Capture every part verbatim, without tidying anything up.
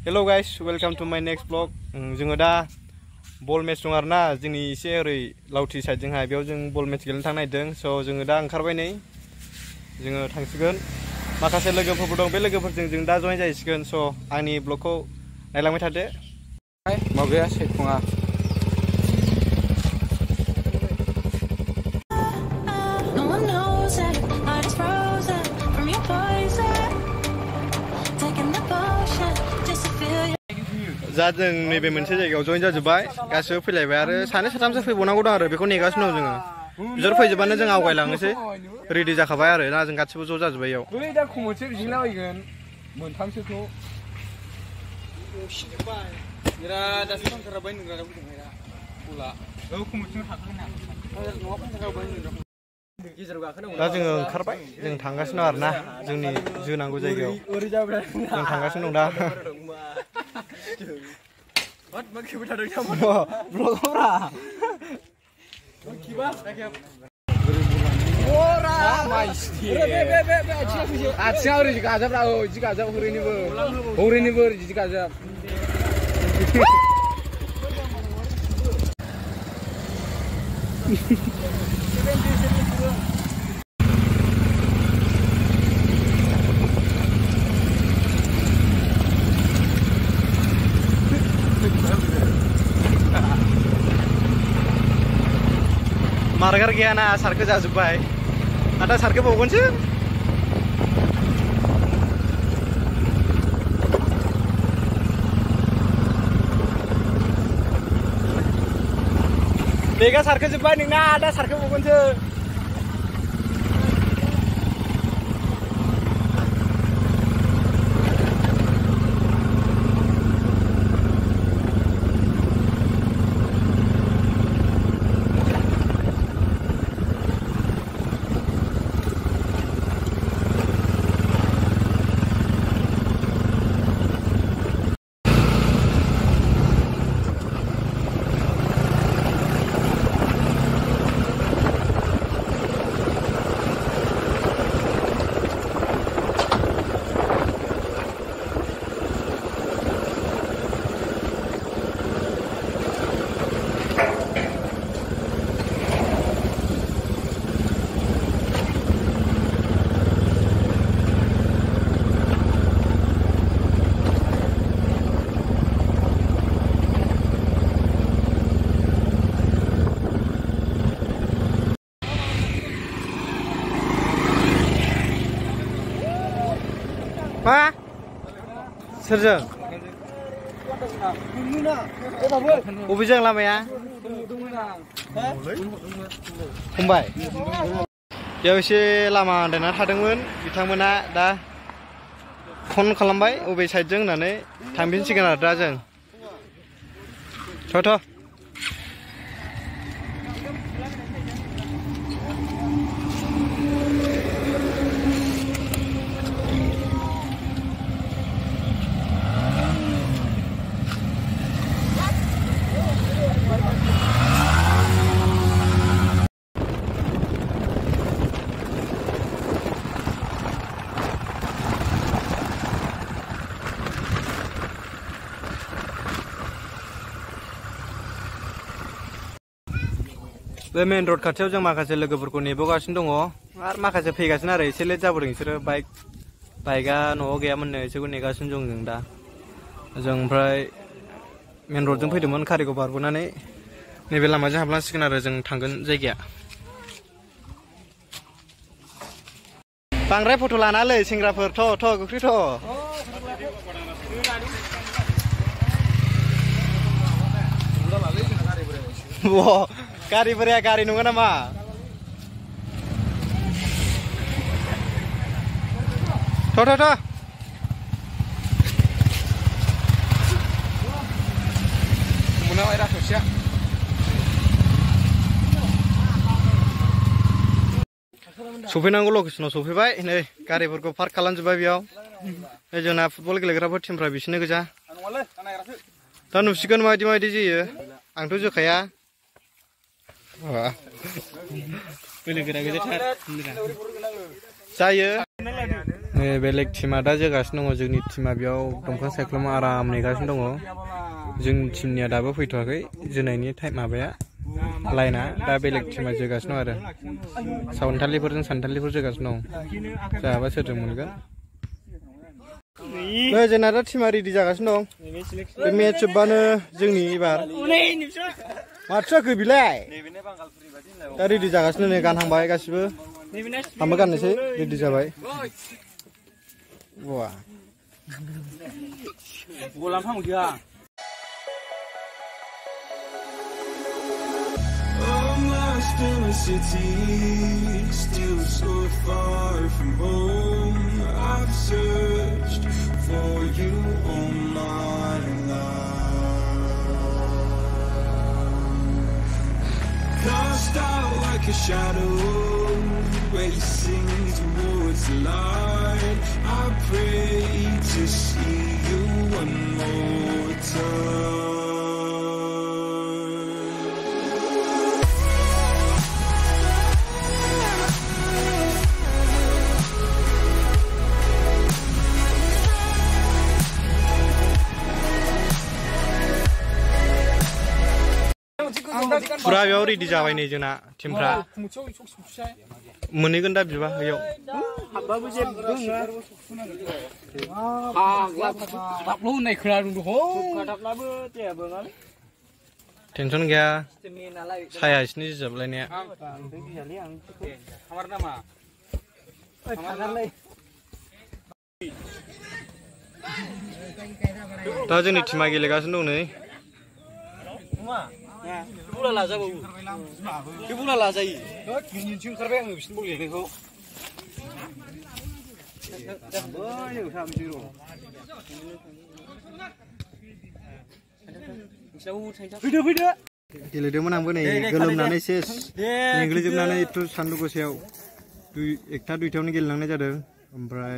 Hello guys, welcome to my next vlog. जोङो दा बल match दं आरोना जोंनि एसे ओरै लावथि साइडजोंहाय बेयाव जों बल मेच गेलेनो थांनो नागिरदों। स' जोङो दा ओंखारबाय नै जोङो थांसिगोन। माखासे लोगोफोरबो दं, बे लोगोफोरजों जों दा जइन जाहैसिगोन। स' आंनि ब्लगखौ नायलांबाय थादो। माबाया सेरफुङा जादों नैबे मोनसे जायगायाव जइन जाजोब्बाय गासिबो फैलायबाय आरो सानै साथामसो फैबावनांगौ दं आरो बेखौ नेगासिनो दं जोङो। बिसोर फैजोबबानो जों आवगायलांनोसै रेडि जाखाबाय आरो ना जों गासिबो ज' जाजोब्बाय इयाव। बै दा खमनसे बिदिंलाबायगोन मोनथामसोखौ बिराद दासो फांखाराबाय नोंरा फैदोंहाय बला औ खमनसे थाखागोन ना न'आ फांखाराबाय नोंरा दा जोङो ओंखारबाय जों थांगासिनो दं आरोना जोंनि जोनांगौ जायगायाव जों थांगासिनो दं दा। आथिङा ओरै गाजाब्रा औ बिदि गाजाब हरैनिबो हरैनिबो ओरै बिदि गाजाब मारगार गैया ना सारखो जाजोब्बाय आदा सारखो बावगोनसो बेगा सारखो जोब्बाय नोंना आदा सारखो बावगोनसो मा सोरजों बबेजों लामाया फंबाय बेयाव एसे लामा आन्दायना थादोंमोन बिथांमोना दा फन खालामबाय बबे साइडजों होननानै थांफिनसिगोन आरो दा जों थ' थ' बे मेन रड खाथियाव जों माखासे लोगोफोरखौ नेबोगासिनो दङ आरो माखासे फैगासिनो आरो एसे लेट जाबोदों बिसोरो बाइक बाइकआ न'आव गैयामोननो इसोरखौ नेगासिनो दं जों दा जों ओमफ्राय मेन रडजों फैदोंमोन कारिगाव बारबोनानै नैबे लामाजों हाबलांसिगोन आरो जों थांगोन जायगाया बांद्राय फट' लानालै सेंग्राफोर थ' थ' गोख्रै थ' गारि बोराया गारि नङा नामा थ' थ' थ' सफैनांगौ लकेसनाव सफैबाय नै गारिफोरखौ पार्क खालामजोब्बाय बेयाव जोंना फुटबल गेलेग्राफोर टिमफ्रा बिसोरनो गोजा दा नुसिगोन माबायदि माबायदि जायो आंथ' जोखाया बोलो गोरा गोजाथार जायो Nih beleg tima दा जोगासिनो दङ जोंनि tima बेयाव दंफां सायख्लुमाव आराम नेगासिनो दङ जोंनि टिमनिया दाबो फैथ'वाखै जोनायनि टाइम माबाया लाइना दा बेलेग टिमा जोगासिनो दं आरो सावथालिफोरजों सानथालिफोर जोगासिनो दं जोंहाबा सोरजों मोनगोन नै जोंना दा टिमा रेडि जागासिनो दं बे मेच जोबबानो जोंनि एबार माथो जाखो बिलाय दा रेडि जागासिनो नै गानहांबाय गासिबो आंबो गाननोसै रेडि जाबाय Wah. Bola apa dia? Lost in a city, still so far from home. I've searched for you all my life. Cast out like a shadow, racing towards the light. I pray to see you one more time. Pura बेयाव ready जाबाय नै जोंना टिमफ्रा मोनहैगोन दा बिबा बेयाव हाबबाबो जेबो नङा आ ग्लाबल' होननाय खोनादों खाथाबलाबो जेबो नङा टेनसन गैया साया इसिनि जिजाबलायनाया खामार नामा दा जोंनि टिमा गेलेगासिनो दं नै बुला लाजाबावो बे बुला लाजायो मिनिटसो ओंखारबाय आङो बिसिनि बल गेलेनायखौ फैदो फैदो गेलेदोंमोन आंबो नै गोलोमनानै सेस मेंग्लिजोबनानै एथ' सान्दुं गोसायाव दुइ एकथा दुइथायावनो गेलेनांनाय जादों ओमफ्राय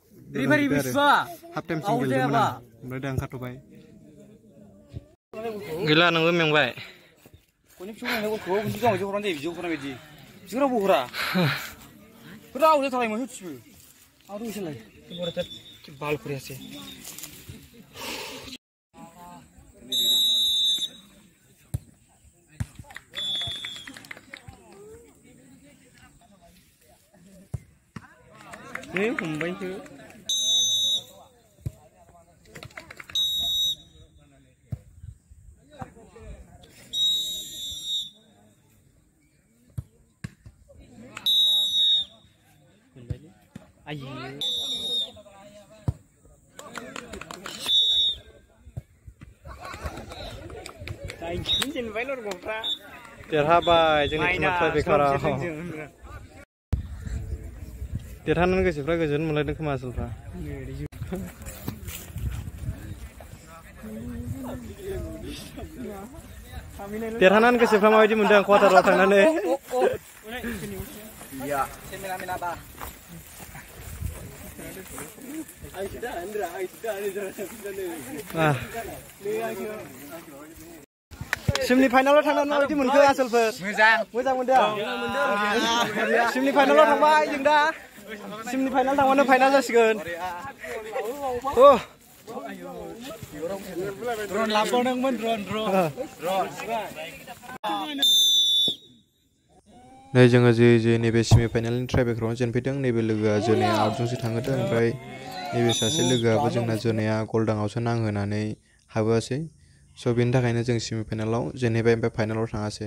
हाफ टाइमसिम गेलेदोंमोन आं ओमफ्राय दा ओंखारथ'बाय गैला नोंबो मेंबाय Kau ni cuma nak kau, kau jangan jangan orang deh, jangan orang beji. Jangan apa orang. Kau tahu dia terakhir macam tu. Aduh selai. Kau boleh tak bal puri asyik. Ni Mumbai tu. Ayo. Jangan main orang gopra. Terhabai, jangan cuma terbekarah. Terhanan ke sifra ke jangan mulai dengan masuk fra. Terhanan ke sifra mau aja mendang kuat atau tangan deh. Iya. Semina mina apa? Simni final थांनानै माबायदि मोनखो आसलफोर मोजां मोजां मोनदों सिमनि फाइनालाव थांबाय जों दा सिमनि फाइनाल थांबानो फाइनाल जासिगोन ओ ड्रन लाबोदोंमोन ड्रन ड्रन नै जोङो जे जे नैबे सेमि फाइनालनि ट्राइब्रेकरावनो जेनफैदों नैबे लोगोआ जोनाया आउटजोंसो थांहोदों ओमफ्राय नैबे सासे लोगोआबो जोंना जोनाया गलदाङावसो नांहोनानै हाबोआसै स' बेनि थाखायनो जों सेमि फाइनालाव जेनहैबाय ओमफ्राय फाइनालाव थाङासै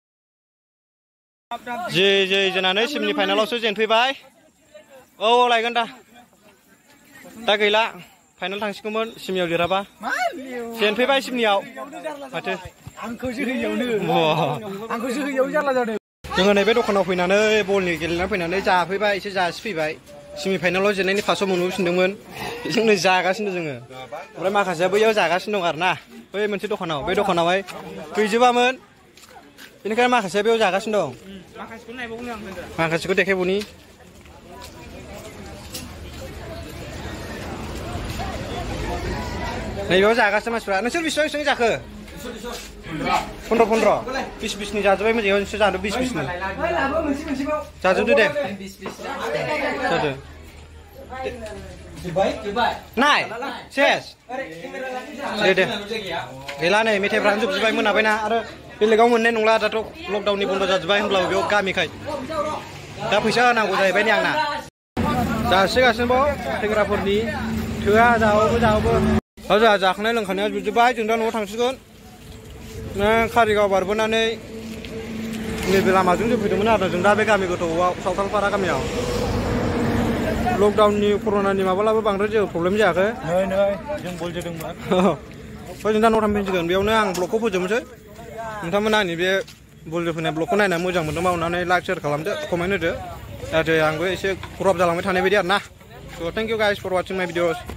जे जे जोनानै सेमि फाइनालावसो जेनफैबाय औ लायगोन दा दा गैला फाइनाल थांसिगौमोन सेमियाव देराबा जेनफैबाय सेमियाव माथो आंखौ जोहैयावनो आंखौ जोहैयाव जारला जादों जोङो नैबे दखानाव फैनानै बलनि गेलेनानै फैनानै जाफैबाय एसे जासिफैबाय सेमि फाइनालाव जेननायनि फार्स्टआव मोनबोफिनदोंमोन बेजोंनो जागासिनो जोङो ओमफ्राय माखासेया बैयाव जागासिनो दं आरो ना बै मोनसे दखानाव बे दखानावहाय गैजोबामोन बेनिखायनो माखासेया बेयाव जागासिनो दं माखासेखौ नायबावनो आं होनदों माखासेखौ देखायबावनि नैबेयाव जागासिनो मानसिफ्रा नोंसोर बेसेबां बेसेबां जाखो फन्द्र फन्द्र बिस बिसनि जाजोब्बाय मोजाङै नोंसोर जादो बिस बिसनि जाजोबदो दे जादो नाय सेस दे दे गैला नै मेथाइफ्रानो जोबजोब्बाय मोनाबायना आरो बेलेगाव मोननाय नंला दाथ' लकडाउननि बन्द जाजोब्बाय होनब्लाबो बेयाव गामिखाय दा फैसा होनांगौ जाहैबाय नै आंना जासिगासिनो बाव सेंग्राफोरनि थोआ जाबावबो जाबावबो जोंहा जाखांनाय लोंखानाया जोबजोब्बाय जों दा न'आव थांसिगोन कारिगाव बारबोनानै नैबे लामाजों जों फैदोंमोन आरो जों दा बे गामि गोथौआव सावथालपारा गामियाव लकडाउननि कर'नानि माबालाबो बांद्राय जेबो प्रब्लेम जायाखै नै नै जों बल जोदोंमोन ओमफ्राय जों दा न'आव थांफिनसिगोन बेयावनो आं ब्लगखौ फोजोबनोसै नोंथांमोना आंनि बे बल जोफैनाय ब्लगखौ नायनानै मोजां मोनदोंबा अननानै लाइक शेयार खालामदो कमेन्ट होदो जाहाथे आंबो एसे ग्र'आप जालांबाय थानाय बायदि आरो ना स' thank you guys for watching my videos